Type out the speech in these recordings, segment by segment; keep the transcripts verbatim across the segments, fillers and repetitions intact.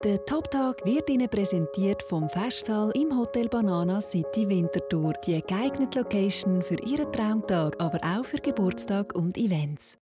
Der Top Talk wird Ihnen präsentiert vom Festsaal im Hotel Banana City Winterthur. Die geeignete Location für Ihren Traumtag, aber auch für Geburtstag und Events.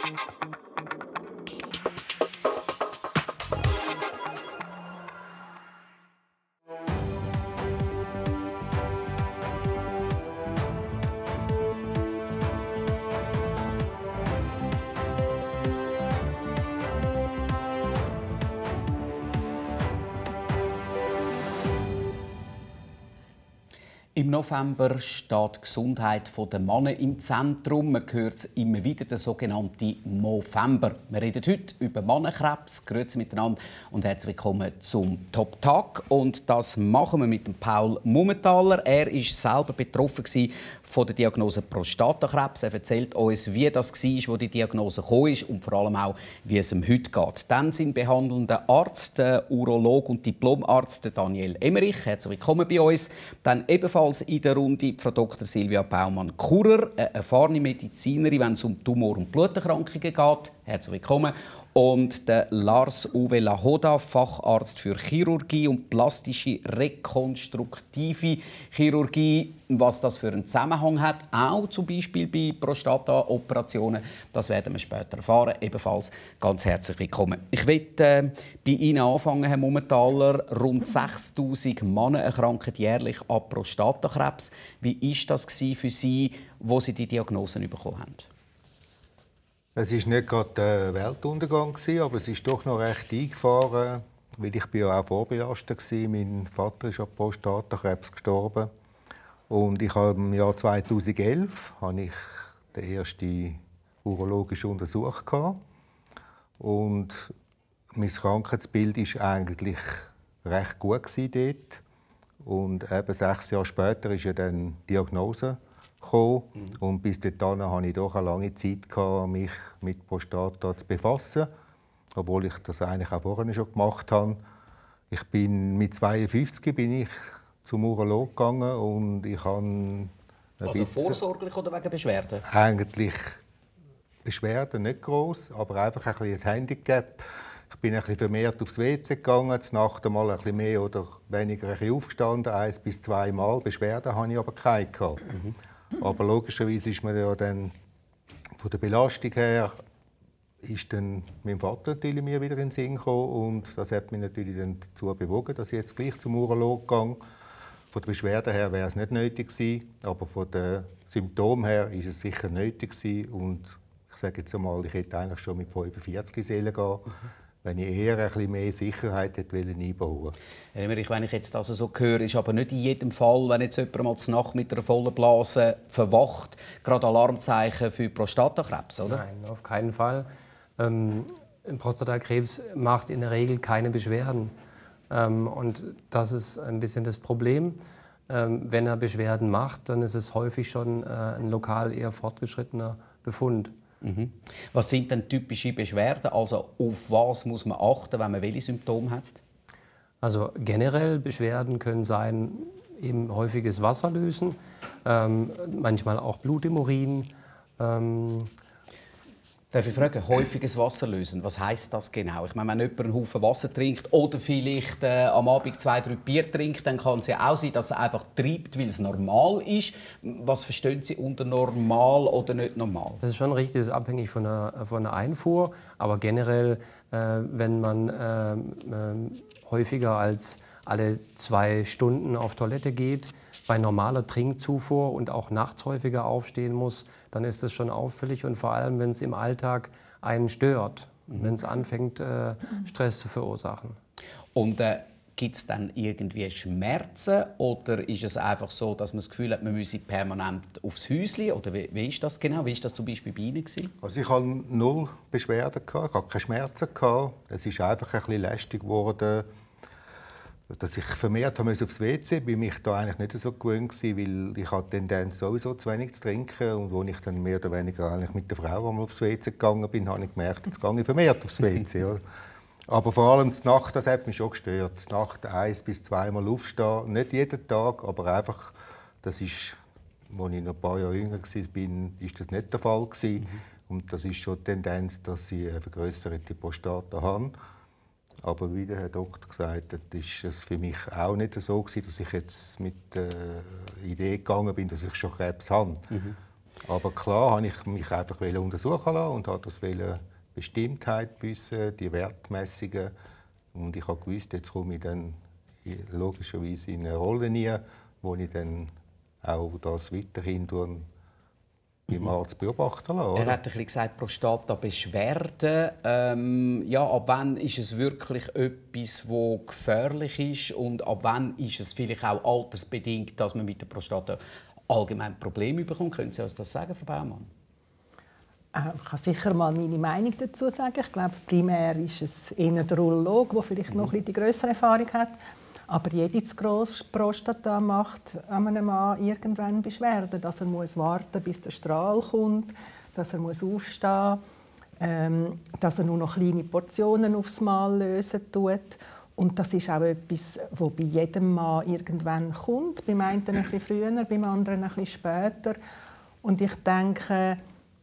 Im November steht die Gesundheit der Männer im Zentrum. Man hört es immer wieder, der sogenannte Movember. Wir reden heute über Männerkrebs. Grüezi miteinander und herzlich willkommen zum Top Tag. Und das machen wir mit dem Paul Mumenthaler. Er war selber betroffen von der Diagnose Prostatakrebs. Er erzählt uns, wie das war, wo die Diagnose gekommen ist und vor allem auch, wie es ihm heute geht. Dann sein behandelnder Arzt, der Urologe und Diplomarzt Daniel Emmerich. Herzlich willkommen bei uns. Dann ebenfalls in der Runde Frau Doktor Silvia Baumann-Kurer, eine erfahrene Medizinerin, wenn es um Tumor- und Bluterkrankungen geht. Herzlich willkommen. Und der Lars Uwe Lahoda, Facharzt für Chirurgie und plastische rekonstruktive Chirurgie. Was das für einen Zusammenhang hat, auch zum Beispiel bei Prostata-Operationen, das werden wir später erfahren. Ebenfalls ganz herzlich willkommen. Ich möchte äh, bei Ihnen anfangen, Herr Mumenthaler. Rund sechstausend Männer erkranken jährlich an Prostatakrebs. Wie war das für Sie, wo Sie die Diagnose bekommen haben? Es war nicht gerade der Weltuntergang, aber es ist doch noch recht eingefahren, weil ich ja auch vorbelastet war. Mein Vater ist an Prostatakrebs gestorben. Und ich habe im Jahr zweitausendelf habe ich den ersten urologischen Untersuch gehabt. Und mein Krankheitsbild war eigentlich recht gut dort. Und eben sechs Jahre später ist ja dann die Diagnose gekommen. Mhm. Und bis dahin hatte ich doch eine lange Zeit gehabt, mich mit Prostata zu befassen, obwohl ich das eigentlich auch vorher schon gemacht habe. Ich bin mit zweiundfünfzig bin ich zum Urolog gegangen und ich habe also vorsorglich oder wegen Beschwerden? Eigentlich Beschwerden nicht gross, aber einfach ein bisschen ein Handicap. Ich bin ein bisschen vermehrt aufs W C gegangen, zur Nacht einmal ein bisschen mehr oder weniger ein bisschen aufgestanden, eins bis zwei Mal. Beschwerden hatte ich aber keine. Mhm. Aber logischerweise ist mir ja dann von der Belastung her ist dann mein Vater natürlich mir wieder in den Sinn gekommen und das hat mich natürlich dann dazu bewogen, dass ich jetzt gleich zum Urolog gehe. Von der Beschwerde her wäre es nicht nötig gewesen, aber von den Symptomen her ist es sicher nötig gewesen. Und ich sage jetzt einmal, ich hätte eigentlich schon mit fünfundvierzig in Seele gehen, mhm. wenn ich eher ein bisschen mehr Sicherheit hätte einbauen wollen. Herr Emmerich, wenn ich jetzt das so höre, ist aber nicht in jedem Fall, wenn jetzt jemand mal zur Nacht mit einer vollen Blase verwacht, gerade Alarmzeichen für Prostatakrebs, oder? Nein, auf keinen Fall. Ähm, Prostatakrebs macht in der Regel keine Beschwerden. Ähm, und das ist ein bisschen das Problem. Ähm, wenn er Beschwerden macht, dann ist es häufig schon äh, ein lokal eher fortgeschrittener Befund. Mhm. Was sind denn typische Beschwerden? Also auf was muss man achten, wenn man welche Symptome hat? Also generell Beschwerden können sein, eben häufiges Wasserlösen, ähm, manchmal auch Blut im Urin. Ähm, Darf ich fragen, häufiges Wasserlösen, was heisst das genau? Ich meine, wenn jemand einen Haufen Wasser trinkt oder vielleicht äh, am Abend zwei, drei Bier trinkt, dann kann es ja auch sein, dass es einfach treibt, weil es normal ist. Was verstehen Sie unter normal oder nicht normal? Das ist schon richtig, das ist abhängig von der, von der Einfuhr. Aber generell, äh, wenn man äh, äh, häufiger als alle zwei Stunden auf Toilette geht, bei normaler Trinkzufuhr und auch nachts häufiger aufstehen muss, dann ist das schon auffällig und vor allem, wenn es im Alltag einen stört, mhm. wenn es anfängt, äh, Stress zu verursachen. Und äh, gibt es dann irgendwie Schmerzen oder ist es einfach so, dass man das Gefühl hat, man müsse permanent aufs Häuschen? Oder wie, wie ist das genau? Wie ist das zum Beispiel bei Ihnen gewesen? Also ich hatte null Beschwerden, ich hatte keine Schmerzen. Es ist einfach ein bisschen lästig geworden, dass ich vermehrt habe aufs W C, bin mich da eigentlich nicht so gewöhnt gewesen, weil ich hatte Tendenz sowieso zu wenig zu trinken und als ich dann mehr oder weniger eigentlich mit der Frau einmal aufs W C gegangen bin, habe ich gemerkt, jetzt gehe ich vermehrt aufs W C. Oder? Aber vor allem die Nacht, das hat mich schon gestört. Die Nacht eins bis zweimal aufstehen, nicht jeden Tag, aber einfach, das ist, als ich noch ein paar Jahre jünger war, ist das nicht der Fall gewesen. Mhm. Und das ist schon die Tendenz, dass ich eine vergrößerte Prostata habe. Aber wie der Herr Doktor gesagt hat, ist es für mich auch nicht so gewesen, dass ich jetzt mit der Idee gegangen bin, dass ich schon Krebs habe. Mhm. Aber klar habe ich mich einfach untersuchen lassen und habe das Bestimmtheit wissen, die Wertmessungen. Und ich habe gewusst, jetzt komme ich dann logischerweise in eine Rolle rein, wo ich dann auch das weiterhin beim Arzt beobachten lassen. Er hat ein bisschen gesagt, Prostata-Beschwerden. Ähm, ja, ab wann ist es wirklich etwas, das gefährlich ist? Und ab wann ist es vielleicht auch altersbedingt, dass man mit der Prostata allgemein Probleme bekommt? Können Sie uns das sagen, Frau Baumann? Ich kann sicher mal meine Meinung dazu sagen. Ich glaube, primär ist es eher der Urologe, der vielleicht noch ein bisschen die grössere Erfahrung hat. Aber jede zu grosse Prostata macht einem Mann irgendwann Beschwerden, dass er muss warten, bis der Strahl kommt, dass er muss aufstehen muss, ähm, dass er nur noch kleine Portionen aufs Mal lösen tut. Und das ist auch etwas, das bei jedem Mann irgendwann kommt. Beim einen ein bisschen früher, beim anderen ein bisschen später. Und ich denke,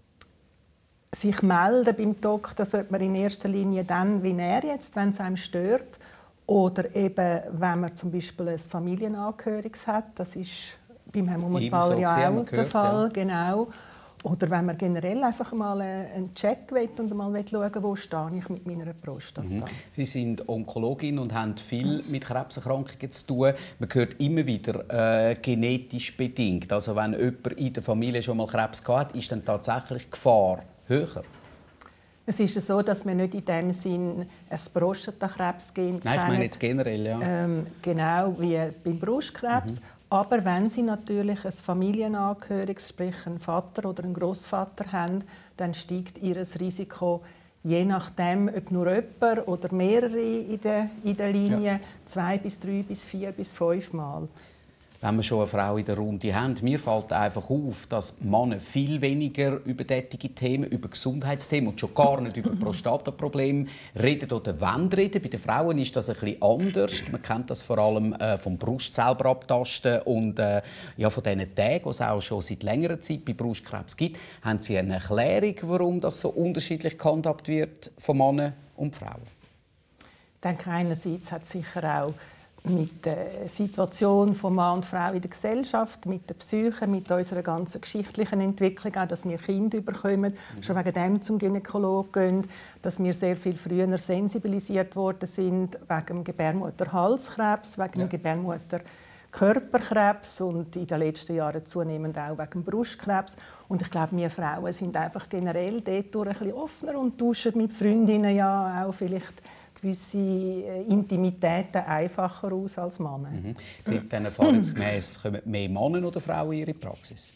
sich melden beim Doktor sollte man in erster Linie dann, wie er jetzt, wenn es einem stört. Oder eben, wenn man zum Beispiel ein Familienangehöriges hat. Das ist beim Herrn Mummenbauer ja auch der Fall. Ja. Genau. Oder wenn man generell einfach mal einen Check will und mal schauen will, wo stehe ich mit meiner Prostata. Mhm. Sie sind Onkologin und haben viel mit Krebserkrankungen zu tun. Man hört immer wieder äh, genetisch bedingt. Also wenn jemand in der Familie schon mal Krebs hat, ist dann tatsächlich die Gefahr höher? Es ist so, dass wir nicht in dem Sinn ein Prostatakrebsgen kennen. Nein, ich meine jetzt generell, ja. Ähm, genau wie beim Brustkrebs. Mhm. Aber wenn Sie natürlich ein Familienangehöriges, sprich einen Vater oder einen Großvater haben, dann steigt Ihr Risiko, je nachdem, ob nur jemand oder mehrere in der, in der Linie, ja. zwei bis drei bis vier bis fünf Mal. Wenn wir schon eine Frau in der Runde haben, mir fällt einfach auf, dass Männer viel weniger über solche Themen, über Gesundheitsthemen und schon gar nicht über Prostataprobleme reden oder wollen reden. Bei den Frauen ist das ein bisschen anders. Man kennt das vor allem äh, vom Brust selber abtasten und äh, ja, von diesen Tagen, die es auch schon seit längerer Zeit bei Brustkrebs gibt. Haben Sie eine Erklärung, warum das so unterschiedlich gehandhabt wird von Männern und Frauen? Ich denke, einerseits hat sicher auch mit der Situation von Mann und Frau in der Gesellschaft, mit der Psyche, mit unserer ganzen geschichtlichen Entwicklung, auch, dass wir Kinder bekommen, mhm. schon wegen dem zum Gynäkologen gehen, dass wir sehr viel früher sensibilisiert worden sind wegen dem Gebärmutterhalskrebs, wegen ja. dem Gebärmutterkörperkrebs und in den letzten Jahren zunehmend auch wegen dem Brustkrebs. Und ich glaube, wir Frauen sind einfach generell dort ein bisschen offener und tauschen mit Freundinnen ja auch vielleicht gewisse Intimitäten einfacher aus als Männer. Mhm. Sind dann erfahrungsgemäß kommen mehr Männer oder Frauen in Ihre Praxis?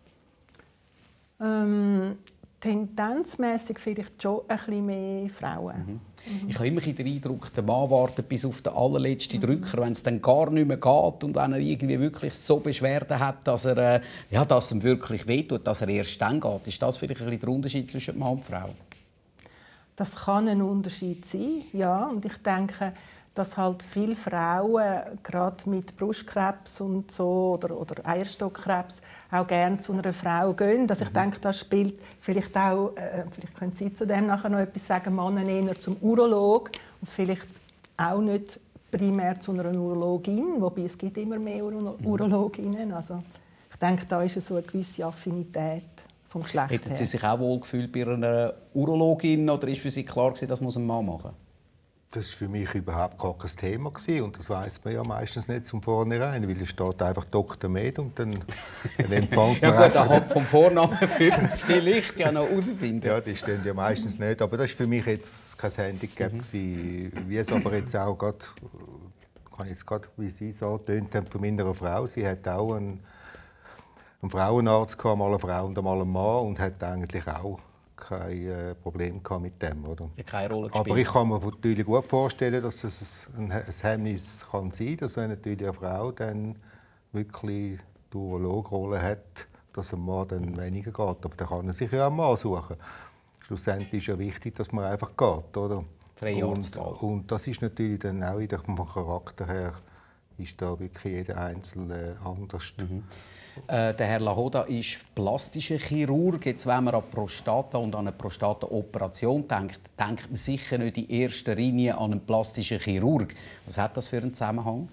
Ähm, tendenzmässig vielleicht schon ein bisschen mehr Frauen. Mhm. Mhm. Ich habe immer den Eindruck, der Mann wartet bis auf den allerletzten Drücker, wenn es dann gar nicht mehr geht und wenn er irgendwie wirklich so Beschwerden hat, dass, er, äh, ja, dass es ihm wirklich wehtut, dass er erst dann geht. Ist das vielleicht ein bisschen der Unterschied zwischen Mann und Frau? Das kann ein Unterschied sein, ja. Und ich denke, dass halt viele Frauen gerade mit Brustkrebs und so oder, oder Eierstockkrebs auch gerne zu einer Frau gehen. Also ich denke, das spielt vielleicht auch, äh, vielleicht können Sie zu dem nachher noch etwas sagen, Männer eher zum Urolog und vielleicht auch nicht primär zu einer Urologin, wobei es gibt immer mehr Uro- Urologinnen. Also ich denke, da ist so eine gewisse Affinität. Vom Geschlecht Hätten her. Sie sich auch wohl gefühlt bei einer Urologin oder ist für Sie klar gewesen, das muss ein Mann machen? Das war für mich überhaupt gar kein Thema gewesen. Und das weiss man ja meistens nicht zum Vornherein, weil es steht einfach Doktor Med und dann, dann empfängt man ja gut, anhand vom Vornamen würden Sie vielleicht ja noch herausfinden. Ja, die stehen ja meistens nicht. Aber das war für mich jetzt kein Handicap. Mhm. Wie es aber jetzt auch gerade, kann ich jetzt gerade, wie Sie so tönt haben, von meiner Frau, sie hat auch einen einen Frauenarzt gehabt, mal eine Frau und mal einen Mann und hat eigentlich auch kein äh, Problem gehabt mit dem, oder? Ja, keine Rolle gespielt. Aber ich kann mir natürlich gut vorstellen, dass es ein, ein Hemmnis kann sein, dass wenn natürlich eine Frau dann wirklich die Urologrolle hat, dass ein Mann dann weniger geht. Aber dann kann er sich ja einen Mann suchen. Schlussendlich ist ja wichtig, dass man einfach geht, oder? Freie und, und das ist natürlich dann auch vom Charakter her ist da wirklich jeder Einzelne anders. Mhm. Äh, der Herr Lahoda ist plastischer Chirurg. Jetzt, wenn man an Prostata und an eine Prostata-Operation denkt, denkt man sicher nicht in erster Linie an einen plastischen Chirurg. Was hat das für einen Zusammenhang?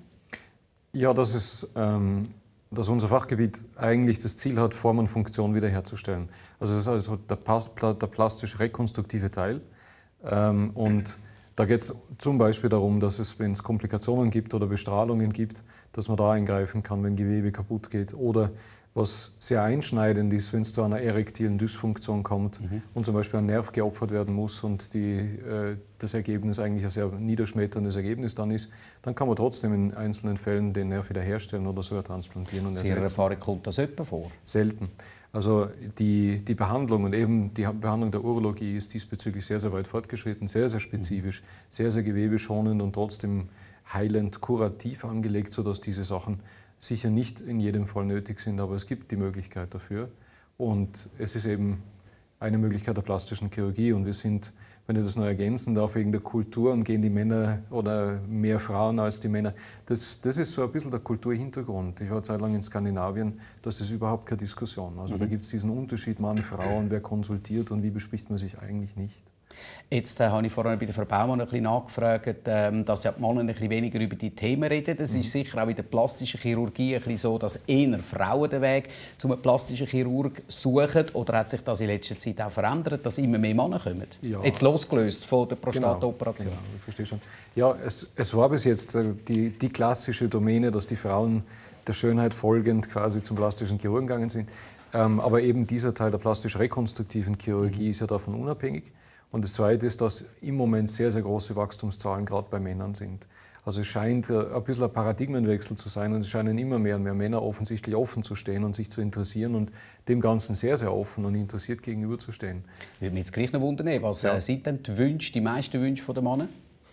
Ja, das ist, ähm, dass unser Fachgebiet eigentlich das Ziel hat, Form und Funktion wiederherzustellen. Also das ist also der, der plastisch-rekonstruktive Teil. Ähm, und da geht es zum Beispiel darum, dass es, wenn es Komplikationen gibt oder Bestrahlungen gibt, dass man da eingreifen kann, wenn Gewebe kaputt geht. Oder was sehr einschneidend ist, wenn es zu einer erektilen Dysfunktion kommt mhm. und zum Beispiel ein Nerv geopfert werden muss und die, äh, das Ergebnis eigentlich ein sehr niederschmetterndes Ergebnis dann ist, dann kann man trotzdem in einzelnen Fällen den Nerv wiederherstellen oder sogar transplantieren. Und in Ihrer Erfahrung kommt das öppe vor? Selten. Also die, die Behandlung und eben die Behandlung der Urologie ist diesbezüglich sehr, sehr weit fortgeschritten, sehr, sehr spezifisch, sehr, sehr gewebeschonend und trotzdem heilend, kurativ angelegt, sodass diese Sachen sicher nicht in jedem Fall nötig sind, aber es gibt die Möglichkeit dafür. Und es ist eben eine Möglichkeit der plastischen Chirurgie. Und wir sind, wenn ich das noch ergänzen darf, wegen der Kultur und gehen die Männer oder mehr Frauen als die Männer. Das, das ist so ein bisschen der Kulturhintergrund. Ich war zeitlang in Skandinavien, das ist überhaupt keine Diskussion. Also mhm. da gibt es diesen Unterschied Mann, Frau und wer konsultiert und wie bespricht man sich eigentlich nicht. Jetzt äh, habe ich vorhin bei der Frau Baumann ein bisschen nachgefragt, äh, dass ja die Männer ein bisschen weniger über die Themen reden. Es mhm. ist sicher auch in der plastischen Chirurgie ein bisschen so, dass eher Frauen den Weg zum plastischen Chirurg suchen. Oder hat sich das in letzter Zeit auch verändert, dass immer mehr Männer kommen? Ja. Jetzt losgelöst von der Prostata-Operation. Genau, genau, ich verstehe schon. Ja, es, es war bis jetzt die, die klassische Domäne, dass die Frauen der Schönheit folgend quasi zum plastischen Chirurgen gegangen sind. Ähm, aber eben dieser Teil der plastisch-rekonstruktiven Chirurgie mhm. ist ja davon unabhängig. Und das Zweite ist, dass im Moment sehr, sehr große Wachstumszahlen gerade bei Männern sind. Also es scheint ein bisschen ein Paradigmenwechsel zu sein und es scheinen immer mehr und mehr Männer offensichtlich offen zu stehen und sich zu interessieren und dem Ganzen sehr, sehr offen und interessiert gegenüberzustehen. Würde mich jetzt gleich noch wundern, was ja. sind denn die Wünsche, die meisten Wünsche der Männer?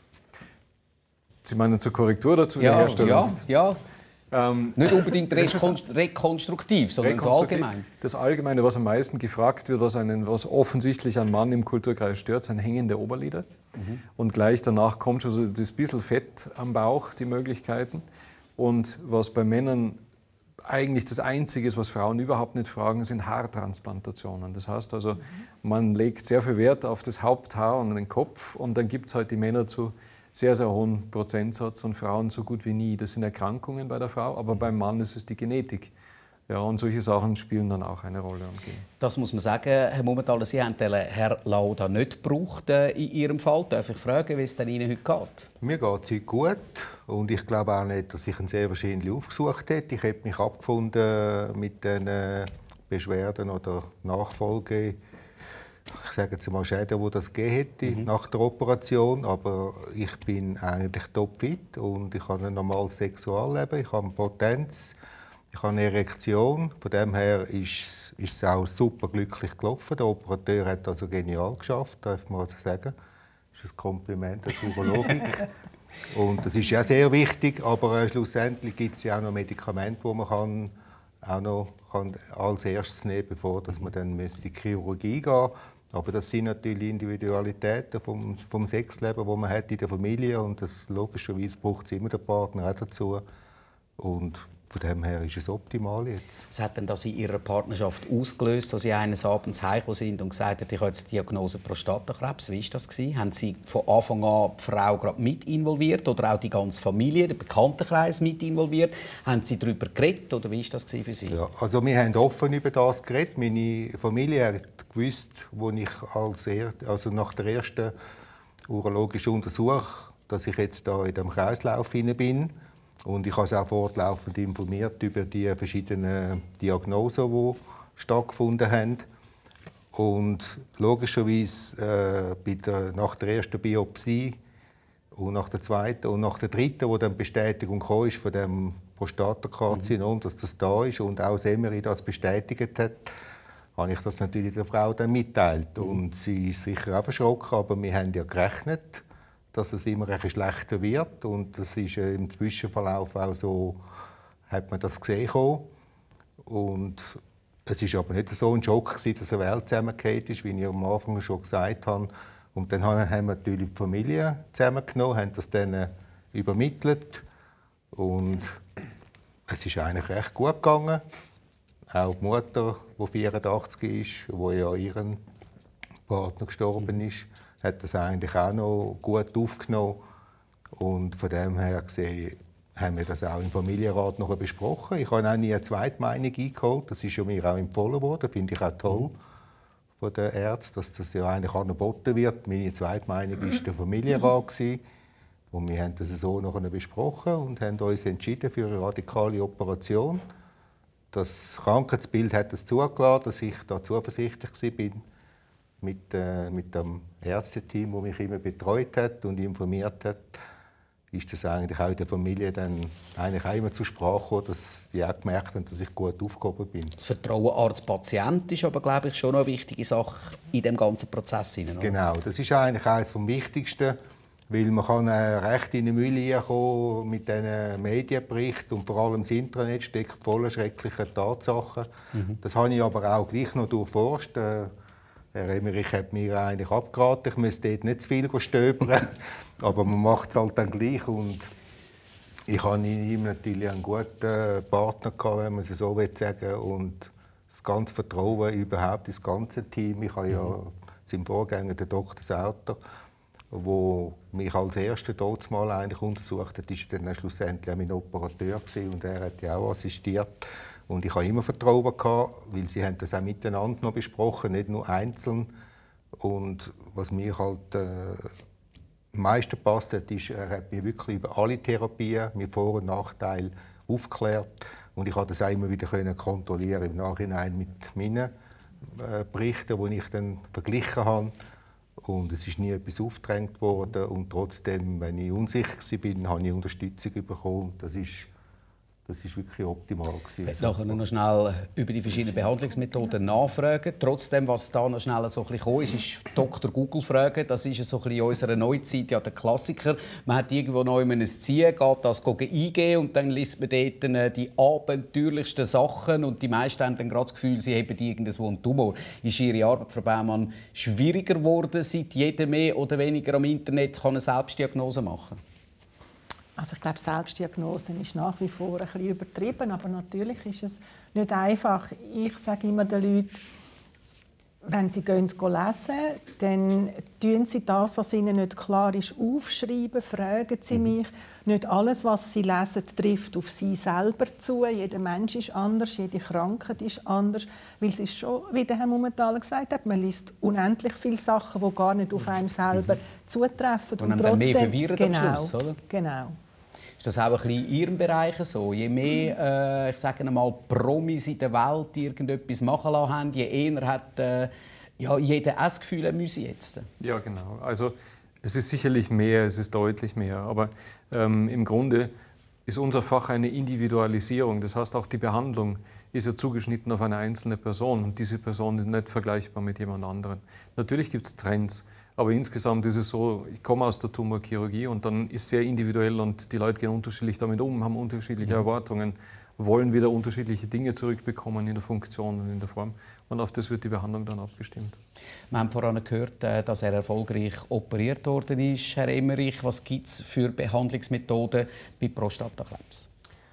Sie meinen zur Korrektur dazu? Ja, ja, ja. Ähm, Nicht unbedingt rekonst rekonstruktiv, sondern rekonstruktiv, so allgemein. Das Allgemeine, was am meisten gefragt wird, was, einen, was offensichtlich einen Mann im Kulturkreis stört, sind hängende Oberlider. Mhm. Und gleich danach kommt schon so das bisschen Fett am Bauch, die Möglichkeiten. Und was bei Männern eigentlich das Einzige ist, was Frauen überhaupt nicht fragen, sind Haartransplantationen. Das heißt also, mhm. man legt sehr viel Wert auf das Haupthaar und den Kopf und dann gibt es halt die Männer zu sehr, sehr hohen Prozentsatz und Frauen so gut wie nie. Das sind Erkrankungen bei der Frau, aber beim Mann ist es die Genetik. Ja, und solche Sachen spielen dann auch eine Rolle. Das muss man sagen, Herr Mumenthaler, Sie haben den Herrn Lahoda nicht gebraucht äh, in Ihrem Fall. Darf ich fragen, wie es denn Ihnen heute geht? Mir geht es heute gut und ich glaube auch nicht, dass ich ihn sehr wahrscheinlich aufgesucht hätte. Ich hätte mich abgefunden mit den äh, Beschwerden oder Nachfolge. Ich sage jetzt mal Schäden, die das gegeben hätte mhm. nach der Operation, aber ich bin eigentlich topfit und ich habe ein normales Sexualleben, ich habe Potenz, ich habe eine Erektion. Von dem her ist, ist es auch super glücklich gelaufen. Der Operateur hat also genial geschafft, darf man also sagen. Das ist ein Kompliment an die Urologik. Und das ist ja sehr wichtig, aber äh, schlussendlich gibt es ja auch noch Medikamente, die man kann, auch noch kann als erstes nehmen, bevor dass man dann in die Chirurgie gehen müsste. Aber das sind natürlich Individualitäten vom, vom Sexleben, das man hat in der Familie hat. Und das, logischerweise braucht es immer den Partner auch dazu. Und von dem her ist es optimal jetzt. Was hat denn das in Ihrer Partnerschaft ausgelöst, dass Sie eines Abends heimgekommen sind und gesagt haben, ich habe jetzt die Diagnose Prostatakrebs? Wie war das gewesen? Haben Sie von Anfang an die Frau gerade mit involviert oder auch die ganze Familie, der Bekanntenkreis mit involviert? Haben Sie darüber geredet oder wie war das für Sie? Ja, also wir haben offen über das geredet. Meine Familie hat gewusst, wo ich als er, also nach der ersten urologischen Untersuchung, dass ich jetzt da in dem Kreislauf bin. Und ich habe sie auch fortlaufend informiert über die verschiedenen Diagnosen, die stattgefunden haben. Und logischerweise äh, bei der, nach der ersten Biopsie und nach der zweiten und nach der dritten, wo dann die Bestätigung kam von dem Prostatakarzinom, mhm. dass das da ist und auch Semeri das bestätigt hat, habe ich das natürlich der Frau dann mitteilt. Mhm. Und sie ist sicher auch erschrocken, aber wir haben ja gerechnet, dass es immer ein bisschen schlechter wird. Und das ist äh, im Zwischenverlauf auch so, hat man das gesehen. Und es war aber nicht so ein Schock, dass eine Welt zusammengefallen ist, wie ich am Anfang schon gesagt habe. Und dann haben wir natürlich die Familie zusammengenommen, haben das dann übermittelt. Und es ist eigentlich recht gut gegangen. Auch die Mutter, die vierundachtzig ist, wo ja ihren Partner gestorben ist, hat das eigentlich auch noch gut aufgenommen. Und von dem her gesehen, haben wir das auch im Familienrat noch besprochen. Ich habe auch nie eine Zweitmeinung eingeholt. Das ist ja mir auch empfohlen worden. Das finde ich auch toll von den Ärzten, dass das ja eigentlich angeboten wird. Meine Zweitmeinung war der Familienrat. Und wir haben das so noch besprochen und haben uns entschieden für eine radikale Operation. Das Krankheitsbild hat es zugelassen, dass ich da zuversichtlich war mit, äh, mit dem Ärzteteam, das mich immer betreut hat und informiert hat. Ist das eigentlich auch in der Familie dann eigentlich auch immer zur Sprache gekommen, dass die auch gemerkt haben, dass ich gut aufgehoben bin. Das Vertrauen Arzt-Patient ist aber, glaube ich, schon eine wichtige Sache in dem ganzen Prozess. Oder? Genau, das ist eigentlich eines vom Wichtigsten, weil man kann äh, recht in die Mühle kommen mit diesen Medienberichten und vor allem das Internet steckt voller schrecklicher Tatsachen. Mhm. Das habe ich aber auch gleich noch durchforscht. Äh, Herr Emmerich hat mir eigentlich abgeraten, ich müsste dort nicht zu viel stöbern, aber man macht es halt dann gleich. Und ich hatte in ihm natürlich einen guten Partner gehabt, wenn man es so sagen will, und das ganze Vertrauen überhaupt ins ganze Team. Ich habe ja seinen Vorgänger, den Doktor Sauter, der mich als erster dort mal eigentlich untersucht hat, ist dann schlussendlich auch mein Operateur gewesen, und er hat ja auch assistiert. Und ich hatte immer Vertrauen gehabt, weil sie haben das auch miteinander noch besprochen, nicht nur einzeln. Und was mir halt äh, am meisten passt hat, ist, er hat mich wirklich über alle Therapien mit Vor- und Nachteilen aufgeklärt. Und ich konnte das auch immer wieder kontrollieren im Nachhinein mit meinen äh, Berichten, die ich dann verglichen habe. Und es ist nie etwas aufgedrängt worden. Und trotzdem, wenn ich unsicher war, habe ich Unterstützung bekommen. Das ist Das war wirklich optimal. Ich möchte noch schnell über die verschiedenen Behandlungsmethoden nachfragen. Trotzdem, was da noch schnell so ein bisschen gekommen ist, ist Doktor Google fragen. Das ist so ein bisschen in unserer Neuzeit ja der Klassiker. Man hat irgendwo noch ein Ziel, geht das eingeben und dann liest man dort die abenteuerlichsten Sachen und die meisten haben dann gerade das Gefühl, sie haben irgendwo einen Tumor. Ist Ihre Arbeit, Frau Baumann, schwieriger geworden, seit jeder mehr oder weniger am Internet kann eine Selbstdiagnose machen kann? Also ich glaube, Selbstdiagnose ist nach wie vor ein bisschen übertrieben, aber natürlich ist es nicht einfach. Ich sage immer den Leuten, wenn sie gehen lesen, dann tun sie das, was ihnen nicht klar ist, aufschreiben, fragen sie mich. Nicht alles, was sie lesen, trifft auf sie selber zu. Jeder Mensch ist anders, jede Krankheit ist anders. Weil es ist schon, wie der Herr Mumenthaler gesagt hat, man liest unendlich viele Sachen, die gar nicht auf einem selber zutreffen. Und, und dann mehr verwirrt genau, am Schluss, oder? Genau. Ist das auch ein bisschen in Ihrem Bereich so? Je mehr äh, ich sage mal, Promis in der Welt irgendetwas machen lassen haben, je eher hat äh, ja, jeder auch das Gefühl, er müsse jetzt. Ja, genau. Also, es ist sicherlich mehr, es ist deutlich mehr. Aber ähm, im Grunde ist unser Fach eine Individualisierung. Das heißt, auch die Behandlung ist ja zugeschnitten auf eine einzelne Person. Und diese Person ist nicht vergleichbar mit jemand anderem. Natürlich gibt es Trends. Aber insgesamt ist es so, ich komme aus der Tumorchirurgie und dann ist es sehr individuell und die Leute gehen unterschiedlich damit um, haben unterschiedliche Erwartungen, wollen wieder unterschiedliche Dinge zurückbekommen in der Funktion und in der Form. Und auf das wird die Behandlung dann abgestimmt. Wir haben vorhin gehört, dass er erfolgreich operiert worden ist. Herr Emmerich, was gibt es für Behandlungsmethoden bei Prostatakrebs?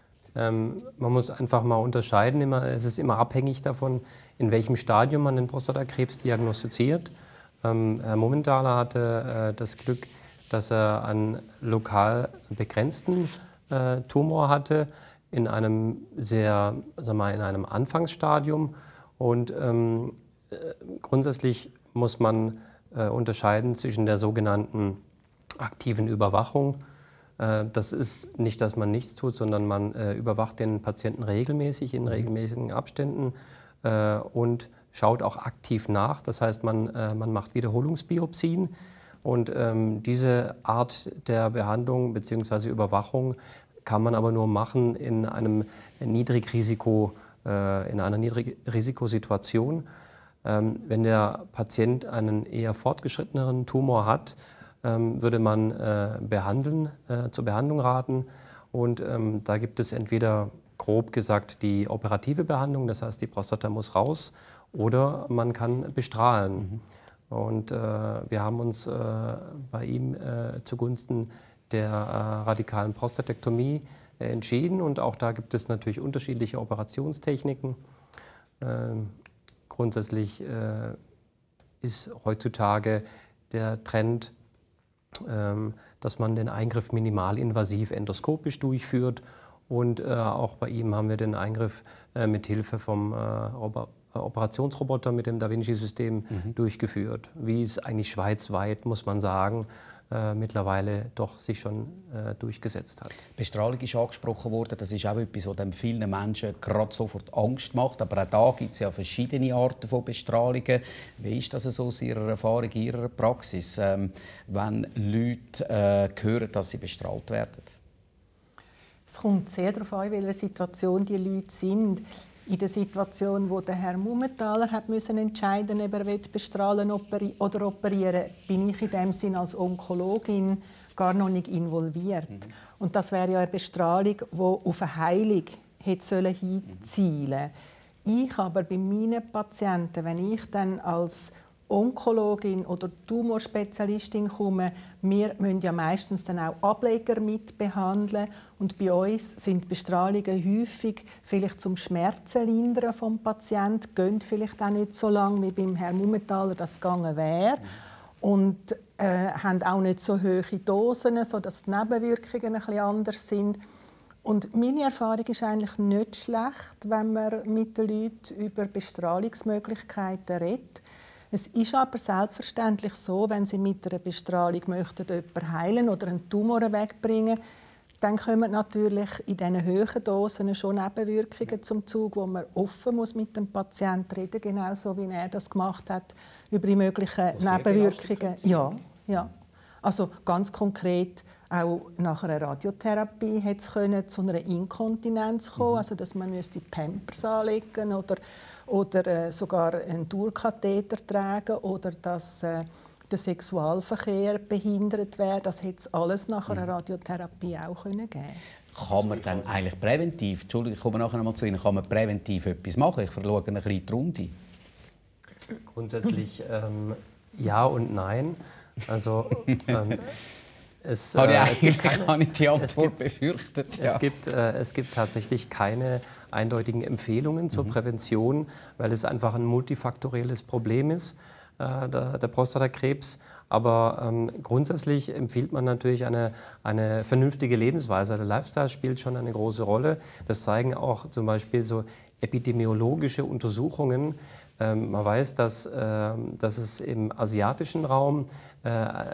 Ähm, man muss einfach mal unterscheiden. Immer, es ist immer abhängig davon, in welchem Stadium man den Prostatakrebs diagnostiziert. Ähm, Herr Mumenthaler hatte äh, das Glück, dass er einen lokal begrenzten äh, Tumor hatte, in einem sehr, sagen wir mal, in einem Anfangsstadium. Und ähm, äh, grundsätzlich muss man äh, unterscheiden zwischen der sogenannten aktiven Überwachung. Äh, das ist nicht, dass man nichts tut, sondern man äh, überwacht den Patienten regelmäßig, in regelmäßigen Abständen äh, und schaut auch aktiv nach. Das heißt, man, äh, man macht Wiederholungsbiopsien. Und ähm, diese Art der Behandlung bzw. Überwachung kann man aber nur machen in einem Niedrigrisiko, äh, in einer Niedrigrisikosituation. Ähm, wenn der Patient einen eher fortgeschritteneren Tumor hat, ähm, würde man äh, behandeln, äh, zur Behandlung raten. Und ähm, da gibt es entweder grob gesagt die operative Behandlung, das heißt, die Prostata muss raus, oder man kann bestrahlen. Mhm. Und äh, wir haben uns äh, bei ihm äh, zugunsten der äh, radikalen Prostatektomie äh, entschieden. Und auch da gibt es natürlich unterschiedliche Operationstechniken. Ähm, grundsätzlich äh, ist heutzutage der Trend, ähm, dass man den Eingriff minimalinvasiv endoskopisch durchführt. Und äh, auch bei ihm haben wir den Eingriff äh, mit Hilfe vom äh, Oper Operationsroboter mit dem Da Vinci-System mhm. durchgeführt. Wie es eigentlich schweizweit, muss man sagen, äh, mittlerweile doch sich schon äh, durchgesetzt hat. Bestrahlung ist angesprochen worden. Das ist auch etwas, was dem vielen Menschen gerade sofort Angst macht. Aber auch da gibt es ja verschiedene Arten von Bestrahlungen. Wie ist das so aus Ihrer Erfahrung, in Ihrer Praxis, ähm, wenn Leute äh, hören, dass sie bestrahlt werden? Es kommt sehr darauf an, in welcher Situation die Leute sind. In der Situation, wo der Herr Mumenthaler hat müssen entscheiden, ob er bestrahlen operi oder operieren, bin ich in dem Sinn als Onkologin gar noch nicht involviert. Mhm. Und das wäre ja eine Bestrahlung, die auf eine Heilung hätte hinzielen sollen. Ich aber bei meinen Patienten, wenn ich dann als Onkologin oder Tumorspezialistin komme, wir müssen ja meistens dann auch Ableger mit behandeln. Und bei uns sind Bestrahlungen häufig vielleicht zum Schmerzen lindern vom Patienten, gehen vielleicht auch nicht so lange, wie beim Herrn Mumenthaler das gegangen wäre. Und äh, haben auch nicht so hohe Dosen, sodass die Nebenwirkungen ein bisschen anders sind. Und meine Erfahrung ist eigentlich nicht schlecht, wenn man mit den Leuten über Bestrahlungsmöglichkeiten redet. Es ist aber selbstverständlich so, wenn Sie mit einer Bestrahlung möchten, jemanden heilen oder einen Tumor wegbringen, dann kommen natürlich in diesen hohen Dosen schon Nebenwirkungen zum Zug, wo man offen muss mit dem Patienten reden, genauso wie er das gemacht hat, über die möglichen Nebenwirkungen. Ja, ja. Also ganz konkret auch nach einer Radiotherapie hätte es können zu einer Inkontinenz kommen, mhm. also dass man müsste Pampers anlegen oder oder äh, sogar einen Durchkatheter tragen oder dass äh, der Sexualverkehr behindert wäre. Das hätte es alles nach einer Radiotherapie auch können geben. Kann man dann eigentlich präventiv, Entschuldigung, ich komme nachher noch mal zu Ihnen, kann man präventiv etwas machen? Ich verlasse ein bisschen die Runde. Grundsätzlich ähm, ja und nein. Also ähm, Es, Habe ich äh, es gibt keine, gar nicht die Antwort es gibt, befürchtet. Ja. Es, gibt, äh, es gibt tatsächlich keine eindeutigen Empfehlungen zur mhm. Prävention, weil es einfach ein multifaktorielles Problem ist, äh, der, der Prostatakrebs. Aber ähm, grundsätzlich empfiehlt man natürlich eine, eine vernünftige Lebensweise. Der Lifestyle spielt schon eine große Rolle. Das zeigen auch zum Beispiel so epidemiologische Untersuchungen. Ähm, man weiß, dass, äh, dass es im asiatischen Raum äh,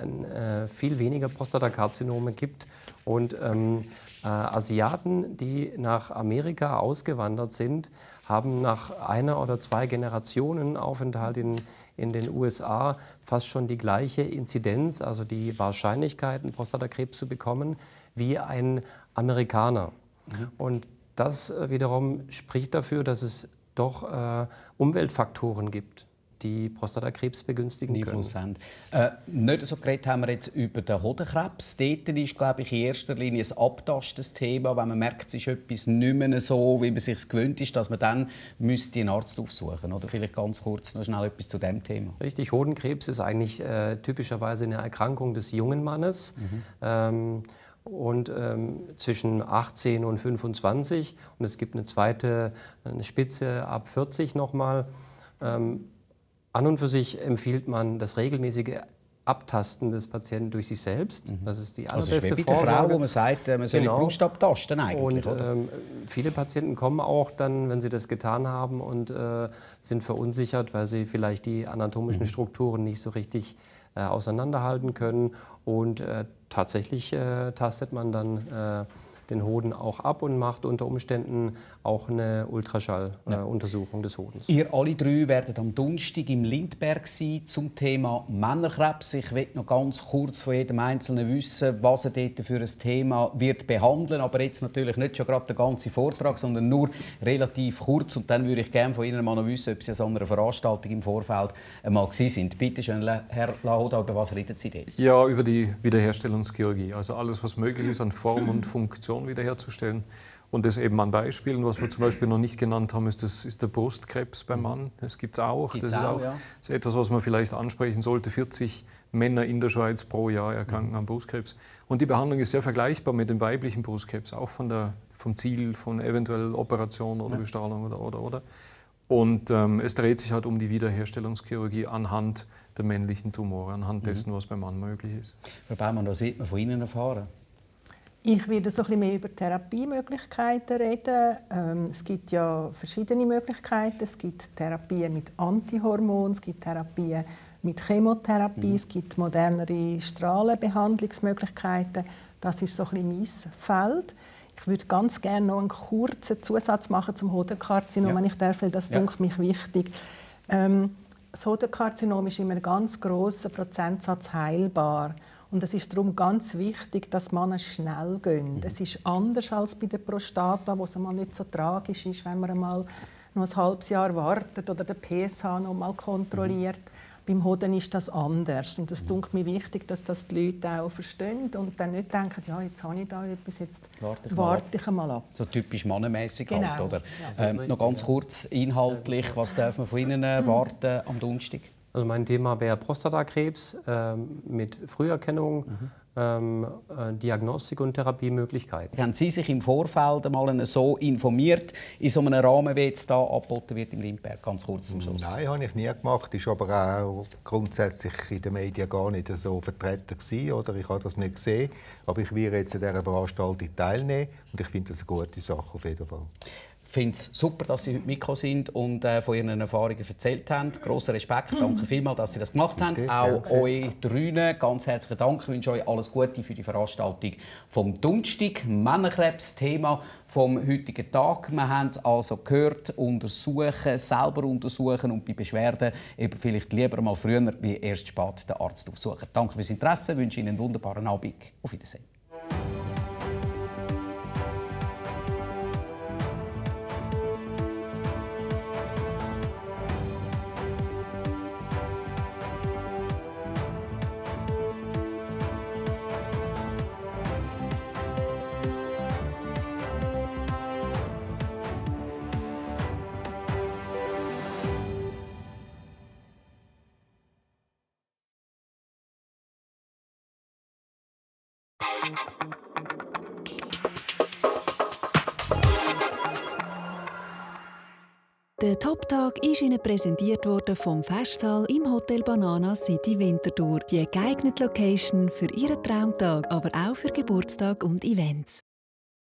äh, viel weniger Prostatakarzinome gibt. Und ähm, äh, Asiaten, die nach Amerika ausgewandert sind, haben nach einer oder zwei Generationen Aufenthalt in, in den U S A fast schon die gleiche Inzidenz, also die Wahrscheinlichkeit, einen Prostatakrebs zu bekommen, wie ein Amerikaner. Mhm. Und das wiederum spricht dafür, dass es doch äh, Umweltfaktoren gibt, die Prostatakrebs begünstigen können. Äh, nicht so geredet haben wir jetzt über den Hodenkrebs. Dort ist, glaube ich, in erster Linie ein abtastendes Thema. Wenn man merkt, es ist etwas nicht mehr so, wie man es sich gewöhnt ist, dass man dann müsste einen Arzt aufsuchen. Oder vielleicht ganz kurz noch schnell etwas zu dem Thema. Richtig, Hodenkrebs ist eigentlich äh, typischerweise eine Erkrankung des jungen Mannes. Mhm. Ähm, und ähm, zwischen achtzehn und fünfundzwanzig. Und es gibt eine zweite eine Spitze ab vierzig nochmal. Ähm, An und für sich empfiehlt man das regelmäßige Abtasten des Patienten durch sich selbst. Das ist die allerbeste also wie bei der Frau, wo man sagt, man soll genau. die Brust abtasten eigentlich. Und oder? Ähm, viele Patienten kommen auch dann, wenn sie das getan haben und äh, sind verunsichert, weil sie vielleicht die anatomischen mhm. Strukturen nicht so richtig äh, auseinanderhalten können. Und äh, tatsächlich äh, tastet man dann äh, den Hoden auch ab und macht unter Umständen auch eine Ultraschalluntersuchung äh, des Hodens. Ihr alle drei werdet am Donnerstag im Lindberg sein zum Thema Männerkrebs. Ich will noch ganz kurz von jedem Einzelnen wissen, was er dort für ein Thema wird behandeln. Aber jetzt natürlich nicht schon gerade den ganzen Vortrag, sondern nur relativ kurz. Und dann würde ich gerne von Ihnen mal noch wissen, ob Sie an einer Veranstaltung im Vorfeld einmal gewesen sind. Bitte schön, Herr Lahoda, über was reden Sie dort? Ja, über die Wiederherstellungschirurgie. Also alles, was möglich ist an Form und Funktion Funktion wiederherzustellen. Und das eben an Beispielen. Was wir zum Beispiel noch nicht genannt haben, ist, das, ist der Brustkrebs beim Mann. Das gibt es auch. Gibt's das ist auch, auch ja. das ist etwas, was man vielleicht ansprechen sollte. vierzig Männer in der Schweiz pro Jahr erkranken an Brustkrebs. Und die Behandlung ist sehr vergleichbar mit dem weiblichen Brustkrebs, auch von der, vom Ziel von eventuell Operation oder ja. Bestrahlung oder, oder, oder. Und ähm, es dreht sich halt um die Wiederherstellungschirurgie anhand der männlichen Tumore, anhand dessen, mhm. was beim Mann möglich ist. Frau Baumann, was wird man von Ihnen erfahren? Ich werde so ein bisschen mehr über Therapiemöglichkeiten reden. Ähm, es gibt ja verschiedene Möglichkeiten. Es gibt Therapien mit Antihormonen, es gibt Therapien mit Chemotherapie, mhm. es gibt modernere Strahlenbehandlungsmöglichkeiten. Das ist so ein bisschen mein Feld. Ich würde ganz gerne noch einen kurzen Zusatz machen zum Hodenkarzinom, ja. wenn ich darf, weil das ja. denke mich wichtig. Ähm, das Hodenkarzinom ist in einem ganz grossen Prozentsatz heilbar. Und es ist darum ganz wichtig, dass Männer schnell gehen. Mhm. Es ist anders als bei der Prostata, wo es einmal nicht so tragisch ist, wenn man einmal noch ein halbes Jahr wartet oder den P S H noch mal kontrolliert. Mhm. Beim Hoden ist das anders. Und es ist mir wichtig, dass das die Leute auch verstehen und dann nicht denken, ja, jetzt habe ich da etwas, jetzt warte ich, warte ich mal ab. So typisch mannenmässig genau. halt, oder? Ja, ähm, noch ganz kurz inhaltlich, was darf man von Ihnen erwarten am Donnerstag? Also mein Thema wäre Prostatakrebs ähm, mit Früherkennung, mhm. ähm, äh, Diagnostik und Therapiemöglichkeiten. Haben Sie sich im Vorfeld einmal so informiert, in so einem Rahmen, wie jetzt hier angeboten wird im Rimberg? Ganz kurz zum Schluss. Nein, habe ich nie gemacht. Ist aber auch grundsätzlich in den Medien gar nicht so vertreten gewesen, oder ich habe das nicht gesehen. Aber ich werde jetzt an dieser Veranstaltung teilnehmen und ich finde das eine gute Sache auf jeden Fall. Ich finde es super, dass Sie heute mitgekommen sind und äh, von Ihren Erfahrungen erzählt haben. Grosser Respekt, danke vielmals, dass Sie das gemacht haben. Okay, auch euch drüne ganz herzlichen Dank. Ich wünsche euch alles Gute für die Veranstaltung vom Donnerstag. Männerkrebs, Thema vom heutigen Tag. Wir haben es also gehört, untersuchen, selber untersuchen und bei Beschwerden eben vielleicht lieber mal früher wie erst spät den Arzt aufsuchen. Danke fürs Interesse, ich wünsche Ihnen einen wunderbaren Abend. Auf Wiedersehen. Der Top-Tag ist Ihnen präsentiert worden vom Festsaal im Hotel Banana City Winterthur. Die geeignete Location für Ihren Traumtag, aber auch für Geburtstag und Events.